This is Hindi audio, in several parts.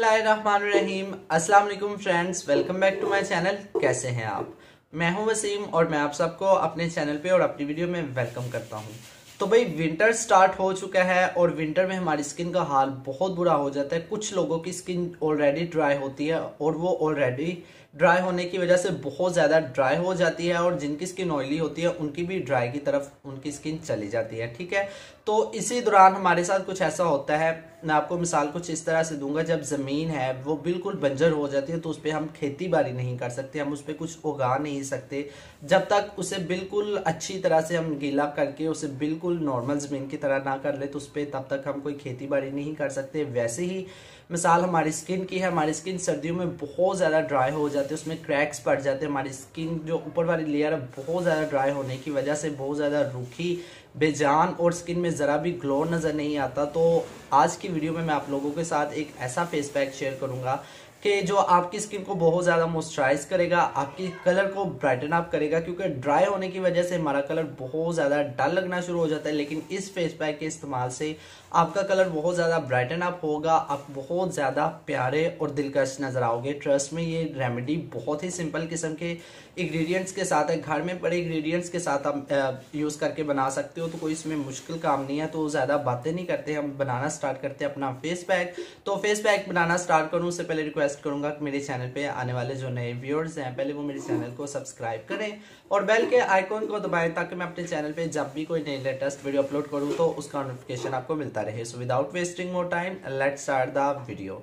बिस्मिल्लाहिर्रहमानिर्रहीम। अस्सलाम वालेकुम friends, welcome back to my channel. कैसे हैं आप? मैं हूं वसीम और मैं आप सबको अपने चैनल पे और अपनी वीडियो में वेलकम करता हूं। तो भाई विंटर स्टार्ट हो चुका है और विंटर में हमारी स्किन का हाल बहुत बुरा हो जाता है। कुछ लोगों की स्किन ऑलरेडी ड्राई होती है और वो ऑलरेडी ड्राई होने की वजह से बहुत ज़्यादा ड्राई हो जाती है, और जिनकी स्किन ऑयली होती है उनकी भी ड्राई की तरफ उनकी स्किन चली जाती है। ठीक है, तो इसी दौरान हमारे साथ कुछ ऐसा होता है। मैं आपको मिसाल कुछ इस तरह से दूंगा, जब ज़मीन है वो बिल्कुल बंजर हो जाती है तो उस पर हम खेती बाड़ी नहीं कर सकते, हम उस पर कुछ उगा नहीं सकते जब तक उसे बिल्कुल अच्छी तरह से हम गीला करके उसे बिल्कुल नॉर्मल ज़मीन की तरह ना कर ले, तो उस पर तब तक हम कोई खेती बाड़ी नहीं कर सकते। वैसे ही मिसाल हमारी स्किन की है। हमारी स्किन सर्दियों में बहुत ज़्यादा ड्राई हो जाती है, उसमें क्रैक्स पड़ जाते हैं। हमारी स्किन जो ऊपर वाली लेयर है बहुत ज़्यादा ड्राई होने की वजह से बहुत ज़्यादा रूखी, बेजान और स्किन में ज़रा भी ग्लो नज़र नहीं आता। तो आज की वीडियो में मैं आप लोगों के साथ एक ऐसा फेस पैक शेयर करूँगा कि जो आपकी स्किन को बहुत ज़्यादा मॉइस्चराइज करेगा, आपकी कलर को ब्राइटन अप करेगा, क्योंकि ड्राई होने की वजह से हमारा कलर बहुत ज़्यादा डल लगना शुरू हो जाता है। लेकिन इस फेस पैक के इस्तेमाल से आपका कलर बहुत ज़्यादा ब्राइटन अप होगा, आप बहुत ज़्यादा प्यारे और दिलकश नज़र आओगे। ट्रस्ट में ये रेमेडी बहुत ही सिंपल किस्म के इंग्रेडिएंट्स के साथ है, घर में पड़े इंग्रेडिएंट्स के साथ आप यूज़ करके बना सकते हो। तो कोई इसमें मुश्किल काम नहीं है। तो ज़्यादा बातें नहीं करते, हम बनाना स्टार्ट करते हैं अपना फेस पैक। तो फेस पैक बनाना स्टार्ट करूँ उससे पहले रिक्वेस्ट करूंगा कि मेरे चैनल पे आने वाले जो नए व्यूअर्स हैं पहले वो मेरे चैनल को सब्सक्राइब करें और बेल के आइकॉन को दबाएं, ताकि मैं अपने चैनल पे जब भी कोई नई लेटेस्ट वीडियो अपलोड करूं तो उसका नोटिफिकेशन आपको मिलता रहे। So without wasting more time let's start the video.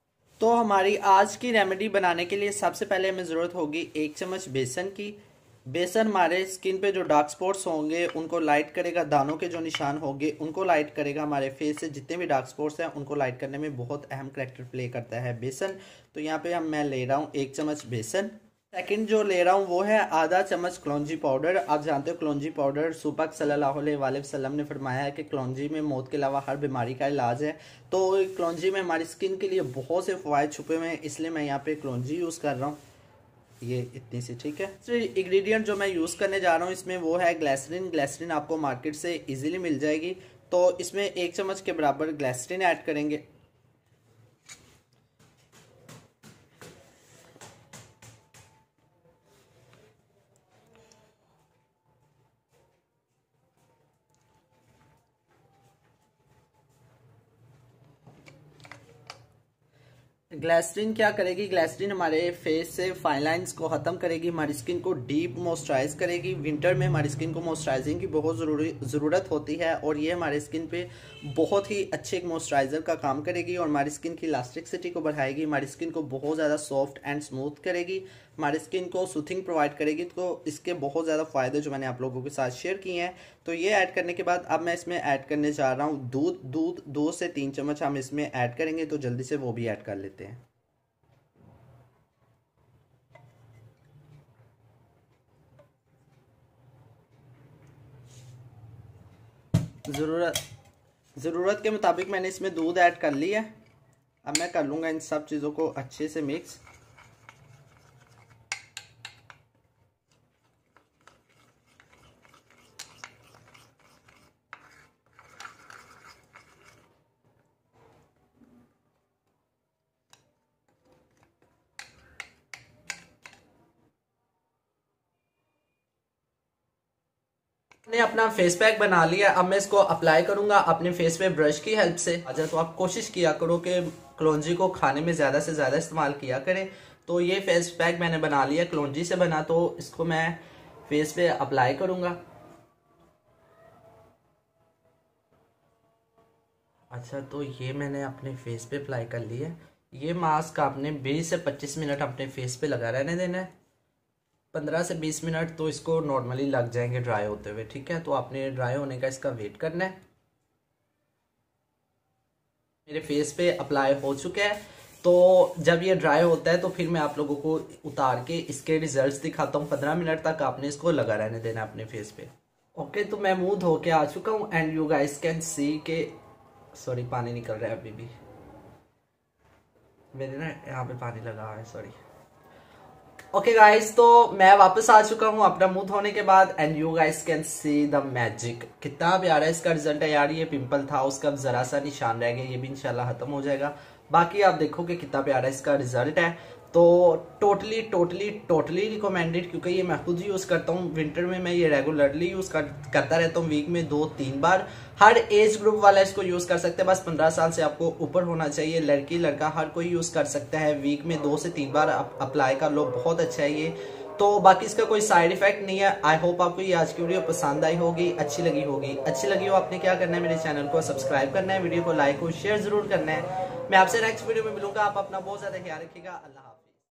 तो हमारी आज की रेमेडी बनाने के लिए सबसे पहले हमें ज़रूरत होगी 1 चम्मच बेसन की। बेसन हमारे स्किन पे जो डार्क स्पॉट्स होंगे उनको लाइट करेगा, दानों के जो निशान होंगे उनको लाइट करेगा। हमारे फेस से जितने भी डार्क स्पॉट्स हैं उनको लाइट करने में बहुत अहम करैक्टर प्ले करता है बेसन। तो यहाँ पे मैं ले रहा हूँ 1 चम्मच बेसन। सेकंड जो ले रहा हूँ वो है आधा चम्मच कलौंजी पाउडर। आप जानते हो कलौंजी पाउडर सुपाक सल्लल्लाहु अलैहि वसल्लम ने फरमाया है कि कलौंजी में मौत के अलावा हर बीमारी का इलाज है। तो कलौंजी में हमारी स्किन के लिए बहुत से फ़वाइद छुपे हुए हैं, इसलिए मैं यहाँ पे कलौंजी यूज़ कर रहा हूँ। ये इतनी सी ठीक है। तो इंग्रेडिएंट जो मैं यूज़ करने जा रहा हूँ इसमें वो है ग्लिसरीन। ग्लिसरीन आपको मार्केट से इजीली मिल जाएगी। तो इसमें 1 चम्मच के बराबर ग्लिसरीन ऐड करेंगे। ग्लिसरीन क्या करेगी? ग्लिसरीन हमारे फेस से फाइन लाइंस को ख़त्म करेगी, हमारी स्किन को डीप मॉइस्चराइज करेगी। विंटर में हमारी स्किन को मॉइस्चराइजिंग की बहुत ज़रूरत होती है और ये हमारे स्किन पे बहुत ही अच्छे एक मॉइस्चराइज़र का काम करेगी और हमारी स्किन की इलास्टिसिटी को बढ़ाएगी, हमारी स्किन को बहुत ज़्यादा सॉफ्ट एंड स्मूथ करेगी, हमारी स्किन को सूथिंग प्रोवाइड करेगी। तो इसके बहुत ज़्यादा फ़ायदे जो मैंने आप लोगों के साथ शेयर किए हैं। तो ये ऐड करने के बाद अब मैं इसमें ऐड करने जा रहा हूँ दूध 2 से 3 चम्मच हम इसमें ऐड करेंगे। तो जल्दी से वो भी ऐड कर लेते हैं। ज़रूरत के मुताबिक मैंने इसमें दूध ऐड कर लिया है। अब मैं कर लूँगा इन सब चीज़ों को अच्छे से मिक्स। मैंने अपना फेस पैक बना लिया। अब मैं इसको अप्लाई करूंगा अपने फेस पे ब्रश की हेल्प से। अच्छा, तो आप कोशिश किया करो कि कलौंजी को खाने में ज़्यादा से ज़्यादा इस्तेमाल किया करें। तो ये फेस पैक मैंने बना लिया, कलौंजी से बना, तो इसको मैं फेस पे अप्लाई करूंगा। अच्छा, तो ये मैंने अपने फेस पे अप्लाई कर लिया। ये मास्क आपने 20 से 25 मिनट अपने फेस पे लगा रहने देना है। 15 से 20 मिनट तो इसको नॉर्मली लग जाएंगे ड्राई होते हुए। ठीक है, तो आपने ड्राई होने का इसका वेट करना है। मेरे फेस पे अप्लाई हो चुका है। तो जब ये ड्राई होता है तो फिर मैं आप लोगों को उतार के इसके रिजल्ट्स दिखाता हूँ। 15 मिनट तक आपने इसको लगा रहने देना अपने फेस पे। ओके, तो मैं मुंह धो के आ चुका हूँ and you guys can see के सॉरी पानी निकल रहा है अभी भी, मेरे ना यहाँ पे पानी लगा है, सॉरी। ओके गाइस, तो मैं वापस आ चुका हूँ अपना मुंह धोने के बाद and you guys can see the magic. कितना प्यारा इसका रिजल्ट है यार। ये पिंपल था उसका अब जरा सा निशान रह गया, ये भी इंशाल्लाह खत्म हो जाएगा। बाकी आप देखो कि कितना प्यारा इसका रिजल्ट है। तो टोटली रिकमेंडेड, क्योंकि ये मैं खुद यूज़ करता हूँ। विंटर में मैं ये रेगुलरली यूज़ करता रहता हूँ, वीक में 2-3 बार। हर एज ग्रुप वाला इसको यूज़ कर सकते हैं, बस 15 साल से आपको ऊपर होना चाहिए। लड़की लड़का हर कोई यूज़ कर सकता है, वीक में 2 से 3 बार अप्लाई कर लो, बहुत अच्छा है ये। तो बाकी इसका कोई साइड इफेक्ट नहीं है। आई होप आपको ये आज की वीडियो पसंद आई होगी, अच्छी लगी होगी। अच्छी लगी हो आपने क्या करना है, मेरे चैनल को सब्सक्राइब करना है, वीडियो को लाइक और शेयर जरूर करना है। मैं आपसे नेक्स्ट वीडियो में मिलूंगा। आप अपना बहुत ज्यादा ख्याल रखिएगा। अल्लाह हाफ़िज़।